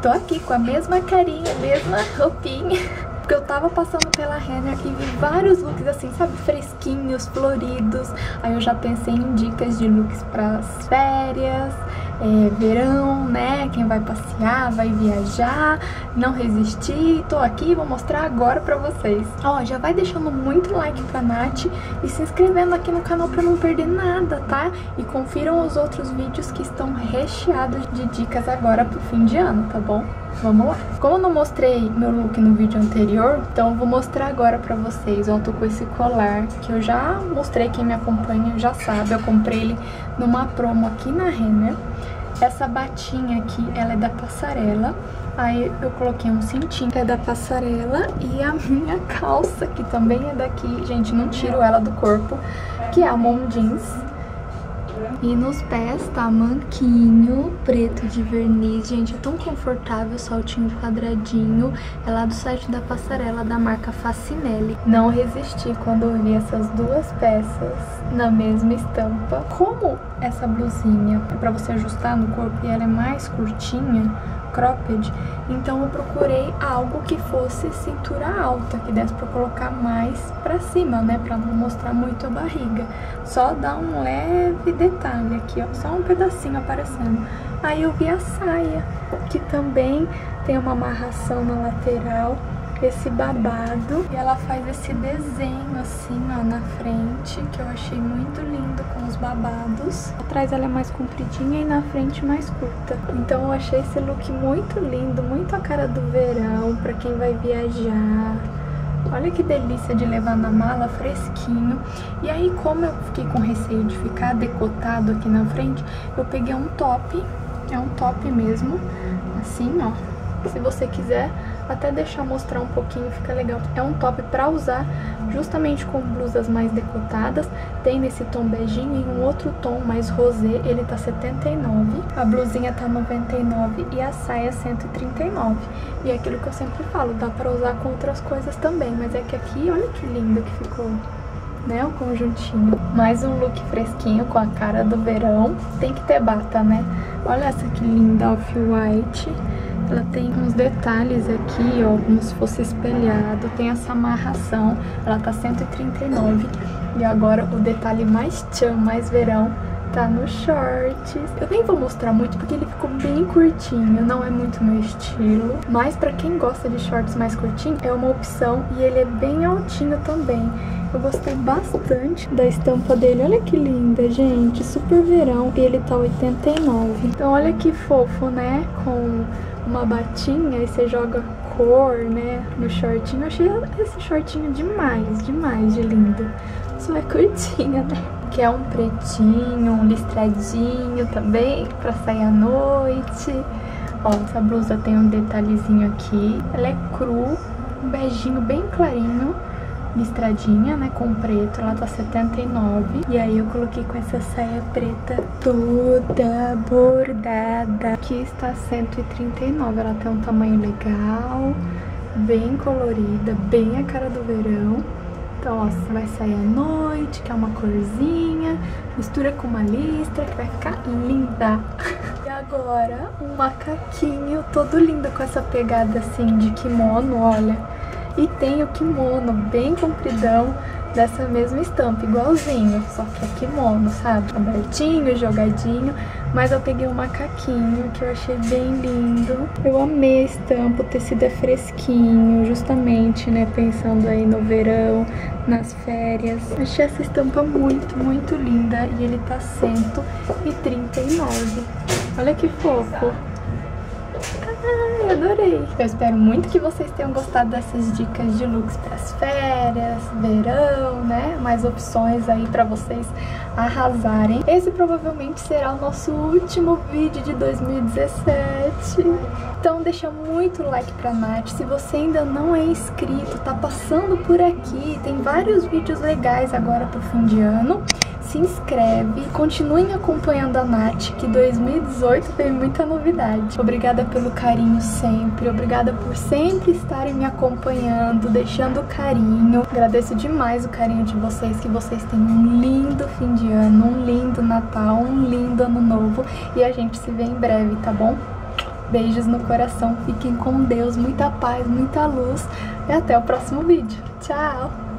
Tô aqui com a mesma carinha, mesma roupinha. Porque eu tava passando pela Renner e vi vários looks assim, sabe, fresquinhos, floridos. Aí eu já pensei em dicas de looks pras férias, verão, né? Quem vai passear, vai viajar, não resistir. Tô aqui e vou mostrar agora pra vocês. Ó, já vai deixando muito like pra Nath e se inscrevendo aqui no canal pra não perder nada, tá? E confiram os outros vídeos que estão recheados de dicas agora pro fim de ano, tá bom? Vamos lá. Como eu não mostrei meu look no vídeo anterior, então eu vou mostrar agora pra vocês. Ó, eu tô com esse colar que eu já mostrei, quem me acompanha já sabe. Eu comprei ele numa promo aqui na Renner. Essa batinha aqui, ela é da Passarela. Aí eu coloquei um cintinho, é da Passarela. E a minha calça, que também é daqui, gente, não tiro ela do corpo, que é a Mom Jeans. E nos pés tá manquinho preto de verniz. Gente, é tão confortável, saltinho quadradinho. É lá do site da Passarela, da marca Facinelli. Não resisti quando eu vi essas duas peças na mesma estampa. Como essa blusinha é pra você ajustar no corpo e ela é mais curtinha, cropped, então eu procurei algo que fosse cintura alta, que desse pra colocar mais pra cima, né, pra não mostrar muito a barriga, só dar um leve detalhe aqui, ó, só um pedacinho aparecendo. Aí eu vi a saia, que também tem uma amarração na lateral, esse babado, e ela faz esse desenho assim, ó, na frente, que eu achei muito lindo com os babados. Atrás ela é mais compridinha e na frente mais curta. Então eu achei esse look muito lindo, muito a cara do verão, pra quem vai viajar. Olha que delícia de levar na mala, fresquinho. E aí, como eu fiquei com receio de ficar decotado aqui na frente, eu peguei um top, é um top mesmo, assim, ó. Se você quiser até deixar mostrar um pouquinho, fica legal. É um top pra usar justamente com blusas mais decotadas. Tem nesse tom beijinho e um outro tom mais rosé, ele tá 79. A blusinha tá 99 e a saia 139. E é aquilo que eu sempre falo, dá pra usar com outras coisas também. Mas é que aqui, olha que lindo que ficou, né, o conjuntinho. Mais um look fresquinho com a cara do verão. Tem que ter bata, né? Olha essa que linda, off-white. Ela tem uns detalhes aqui, ó, como se fosse espelhado. Tem essa amarração, ela tá 139. E agora o detalhe mais tchan, mais verão, tá no shorts. Eu nem vou mostrar muito porque ele ficou bem curtinho, não é muito meu estilo. Mas pra quem gosta de shorts mais curtinho, é uma opção e ele é bem altinho também. Eu gostei bastante da estampa dele. Olha que linda, gente, super verão. E ele tá 89. Então olha que fofo, né, com uma batinha e você joga cor, né, no shortinho. Eu achei esse shortinho demais, demais de lindo. Só é curtinha, né? Que é um pretinho, um listradinho também, pra sair à noite. Ó, essa blusa tem um detalhezinho aqui. Ela é cru, um beijinho bem clarinho, listradinha, né, com preto. Ela tá 79. E aí eu coloquei com essa saia preta toda bordada, que está 139. Ela tem um tamanho legal, bem colorida, bem a cara do verão. Então, ó, você vai sair à noite, que é uma corzinha, mistura com uma listra, que vai ficar linda. E agora, um macaquinho todo lindo com essa pegada assim de kimono, olha. E tem o kimono bem compridão, dessa mesma estampa, igualzinho, só que é kimono, sabe? Abertinho, jogadinho, mas eu peguei um macaquinho que eu achei bem lindo. Eu amei a estampa, o tecido é fresquinho, justamente, né, pensando aí no verão, nas férias. Achei essa estampa muito, muito linda e ele tá 139. Olha que fofo. Ai, adorei! Eu espero muito que vocês tenham gostado dessas dicas de looks para as férias, verão, né? Mais opções aí para vocês arrasarem. Esse provavelmente será o nosso último vídeo de 2017. Então deixa muito like pra Nath. Se você ainda não é inscrito, tá passando por aqui, tem vários vídeos legais agora pro fim de ano. Se inscreve, continuem acompanhando a Nath, que 2018 tem muita novidade. Obrigada pelo carinho sempre, obrigada por sempre estarem me acompanhando, deixando carinho. Agradeço demais o carinho de vocês, que vocês tenham um lindo fim de ano, um lindo Natal, um lindo Ano Novo e a gente se vê em breve, tá bom? Beijos no coração, fiquem com Deus, muita paz, muita luz e até o próximo vídeo. Tchau!